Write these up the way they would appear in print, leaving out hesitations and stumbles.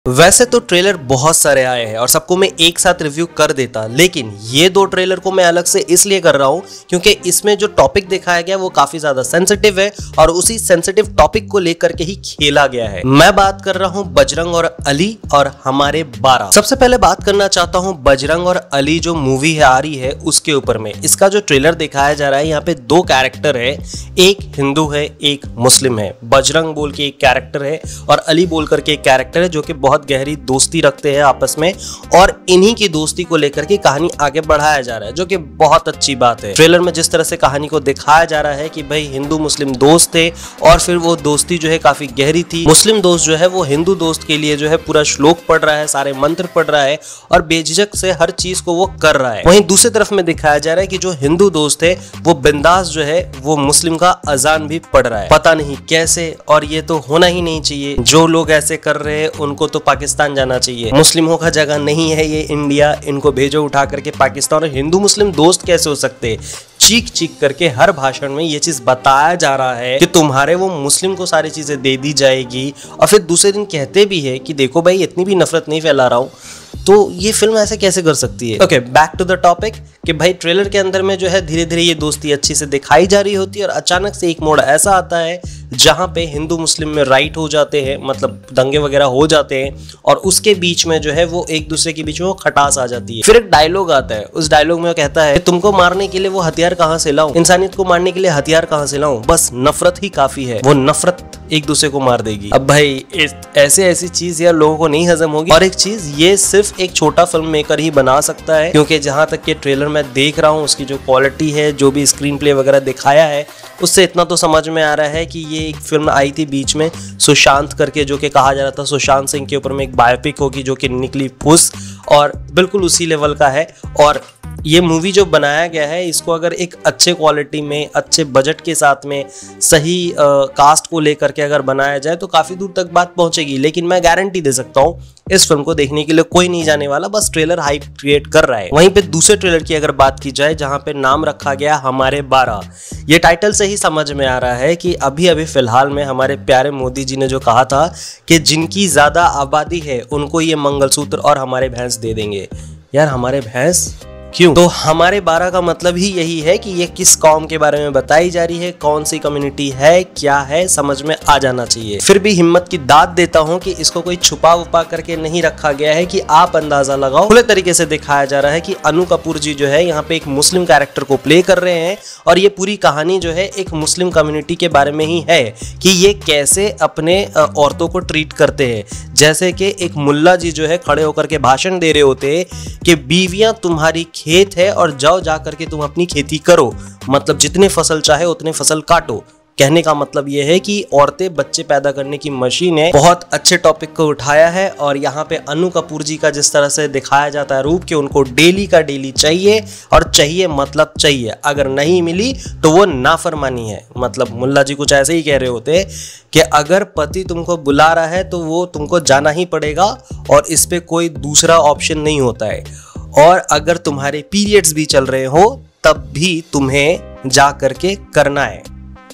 वैसे तो ट्रेलर बहुत सारे आए हैं और सबको मैं एक साथ रिव्यू कर देता, लेकिन ये दो ट्रेलर को मैं अलग से इसलिए कर रहा हूँ क्योंकि इसमें जो टॉपिक दिखाया गया वो काफी ज्यादा सेंसिटिव है और उसी सेंसिटिव टॉपिक को लेकर के ही खेला गया है। मैं बात कर रहा हूँ बजरंग और अली और हमारे 12। सबसे पहले बात करना चाहता हूँ बजरंग और अली जो मूवी है आ रही है उसके ऊपर में। इसका जो ट्रेलर दिखाया जा रहा है यहाँ पे दो कैरेक्टर है, एक हिंदू है एक मुस्लिम है। बजरंग बोल के एक कैरेक्टर है और अली बोल करके एक कैरेक्टर है जो कि बहुत गहरी दोस्ती रखते हैं आपस में और इन्हीं की दोस्ती को लेकर के कहानी आगे बढ़ाया जा रहा है जो कि बहुत अच्छी बात है। ट्रेलर में जिस तरह से कहानी को दिखाया जा रहा है कि भाई हिंदू मुस्लिम दोस्त थे और फिर वो दोस्ती जो है काफी गहरी थी। मुस्लिम दोस्त जो है वो हिंदू दोस्त के लिए जो है पूरा श्लोक पढ़ रहा है, सारे मंत्र पढ़ रहा है और बेझिझक से हर चीज को वो कर रहा है। वहीं दूसरी तरफ में दिखाया जा रहा है कि जो हिंदू दोस्त है वो बिंदास जो है वो मुस्लिम का अजान भी पढ़ रहा है। पता नहीं कैसे, और ये तो होना ही नहीं चाहिए। जो लोग ऐसे कर रहे हैं उनको तो पाकिस्तान जाना चाहिए। मुस्लिमों का जगह नहीं है ये इंडिया, इनको भेजो उठा करके पाकिस्तान। और हिंदू मुस्लिम दोस्त कैसे हो सकते? चीख चीख करके हर भाषण में ये चीज बताया जा रहा है कि तुम्हारे वो मुस्लिम को सारी चीजें दे दी जाएगी और फिर दूसरे दिन कहते भी है कि देखो भाई इतनी भी नफरत नहीं फैला रहा हूं। तो ये फिल्म ऐसे कैसे कर सकती है? Okay, back to the topic कि भाई ट्रेलर के अंदर में जो है धीरे धीरे ये दोस्ती अच्छी से दिखाई जा रही होती है और अचानक से एक मोड़ ऐसा आता है जहां पे हिंदू मुस्लिम में राइट हो जाते हैं, मतलब दंगे वगैरह हो जाते हैं और उसके बीच में जो है वो एक दूसरे के बीच में वो खटास आ जाती है। फिर एक डायलॉग आता है, उस डायलॉग में वो कहता है तुमको मारने के लिए वो हथियार कहां से लाऊं, इंसानियत को मारने के लिए हथियार कहां से लाऊं, बस नफरत ही काफी है। वो नफरत एक दूसरे को मार देगी। अब भाई ऐसी चीज यार लोगों को नहीं हजम होगी। और एक चीज, ये सिर्फ एक छोटा फिल्म मेकर ही बना सकता है क्योंकि जहां तक ये ट्रेलर मैं देख रहा हूँ उसकी जो क्वालिटी है, जो भी स्क्रीन प्ले वगैरह दिखाया है, उससे इतना तो समझ में आ रहा है कि ये एक फिल्म आई थी बीच में सुशांत करके, जो कि कहा जा रहा था सुशांत सिंह के ऊपर में एक बायोपिक होगी जो कि निकली फुस, और बिल्कुल उसी लेवल का है। और ये मूवी जो बनाया गया है इसको अगर एक अच्छे क्वालिटी में, अच्छे बजट के साथ में, सही कास्ट को लेकर के अगर बनाया जाए तो काफी दूर तक बात पहुंचेगी। लेकिन मैं गारंटी दे सकता हूं इस फिल्म को देखने के लिए कोई नहीं जाने वाला, बस ट्रेलर हाइप क्रिएट कर रहा है। वहीं पे दूसरे ट्रेलर की अगर बात की जाए जहां पे नाम रखा गया हमारे 12, ये टाइटल से ही समझ में आ रहा है कि अभी अभी फिलहाल में हमारे प्यारे मोदी जी ने जो कहा था कि जिनकी ज्यादा आबादी है उनको ये मंगलसूत्र और हमारे भैंस दे देंगे। यार हमारे भैंस क्यों? तो हमारे 12 का मतलब ही यही है कि ये किस कौम के बारे में बताई जा रही है, कौन सी कम्युनिटी है, क्या है, समझ में आ जाना चाहिए। फिर भी हिम्मत की दाद देता हूं कि इसको कोई छुपा उपा करके नहीं रखा गया है कि आप अंदाजा लगाओ। खुले तरीके से दिखाया जा रहा है कि अनु कपूर जी जो है यहाँ पे एक मुस्लिम कैरेक्टर को प्ले कर रहे हैं और ये पूरी कहानी जो है एक मुस्लिम कम्युनिटी के बारे में ही है कि ये कैसे अपने औरतों को ट्रीट करते हैं। जैसे कि एक मुल्ला जी जो है खड़े होकर के भाषण दे रहे होते हैं कि बीवियां तुम्हारी खेत है और जाओ जा करके तुम अपनी खेती करो, मतलब जितने फसल चाहे उतने फसल काटो। कहने का मतलब यह है कि औरतें बच्चे पैदा करने की मशीन है। बहुत अच्छे टॉपिक को उठाया है और यहाँ पे अनु कपूर जी का जिस तरह से दिखाया जाता है रूप कि उनको डेली का डेली चाहिए और चाहिए मतलब चाहिए, अगर नहीं मिली तो वो नाफरमानी है। मतलब मुल्ला जी कुछ ऐसे ही कह रहे होते कि अगर पति तुमको बुला रहा है तो वो तुमको जाना ही पड़ेगा और इस पे कोई दूसरा ऑप्शन नहीं होता है, और अगर तुम्हारे पीरियड्स भी चल रहे हो तब भी तुम्हें जा करके करना है।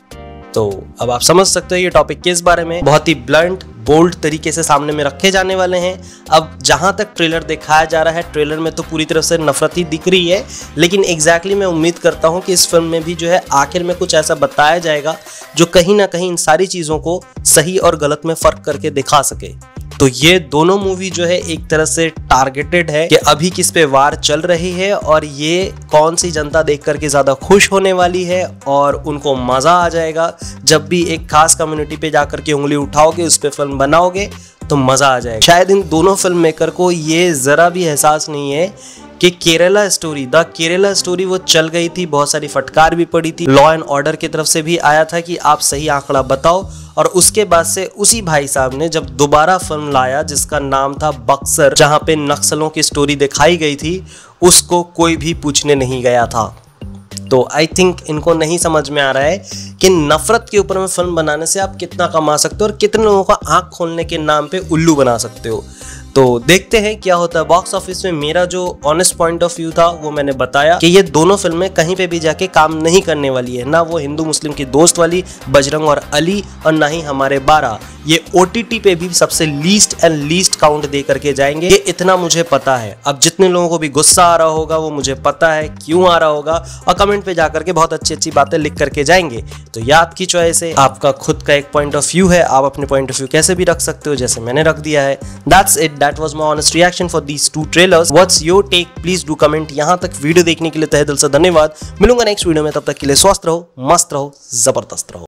तो अब आप समझ सकते हो ये टॉपिक किस बारे में बहुत ही ब्लंट बोल्ड तरीके से सामने में रखे जाने वाले हैं। अब जहां तक ट्रेलर दिखाया जा रहा है, ट्रेलर में तो पूरी तरह से नफरत ही दिख रही है, लेकिन एग्जैक्टली मैं उम्मीद करता हूं कि इस फिल्म में भी जो है आखिर में कुछ ऐसा बताया जाएगा जो कहीं ना कहीं इन सारी चीजों को सही और गलत में फर्क करके दिखा सके। तो ये दोनों मूवी जो है एक तरह से टारगेटेड है कि अभी किस पे वार चल रही है और ये कौन सी जनता देख करके ज्यादा खुश होने वाली है और उनको मजा आ जाएगा। जब भी एक खास कम्युनिटी पे जाकर के उंगली उठाओगे, उस पे फिल्म बनाओगे तो मजा आ जाएगा। शायद इन दोनों फिल्म मेकर को ये जरा भी एहसास नहीं है कि Kerala story, the Kerala story वो चल गई थी, बहुत सारी फटकार भी पड़ी थी, लॉ एंड ऑर्डर की तरफ से भी आया था कि आप सही आंकड़ा बताओ, और उसके बाद से उसी भाई साहब ने जब दोबारा फिल्म लाया जिसका नाम था बक्सर, जहां पे नक्सलों की स्टोरी दिखाई गई थी, उसको कोई भी पूछने नहीं गया था। तो आई थिंक इनको नहीं समझ में आ रहा है कि नफरत के ऊपर में फिल्म बनाने से आप कितना कमा सकते हो और कितने लोगों का आंख खोलने के नाम पे उल्लू बना सकते हो। तो देखते हैं क्या होता है बॉक्स ऑफिस में। मेरा जो ऑनेस्ट पॉइंट ऑफ व्यू था वो मैंने बताया कि ये दोनों फिल्में कहीं पे भी जाके काम नहीं करने वाली है, ना वो हिंदू मुस्लिम की दोस्त वाली बजरंग और अली, और ना ही हमारे 12। ये OTT पे भी सबसे लीस्ट काउंट दे करके जाएंगे, ये इतना मुझे पता है। अब जितने लोगों को भी गुस्सा आ रहा होगा वो मुझे पता है क्यों आ रहा होगा, और कमेंट पे जाकर के बहुत अच्छी बातें लिख करके जाएंगे। तो ये आपकी चॉइस है, आपका खुद का एक पॉइंट ऑफ व्यू है, आप अपने पॉइंट ऑफ व्यू कैसे भी रख सकते हो जैसे मैंने रख दिया है। That's it, that was my honest reaction for these 2 trailers. What's your take, please do comment. यहाँ तक वीडियो देखने के लिए तहे दिल से धन्यवाद। मिलूंगा नेक्स्ट वीडियो में, तब तक के लिए स्वस्थ रहो, मस्त रहो, जबरदस्त रहो।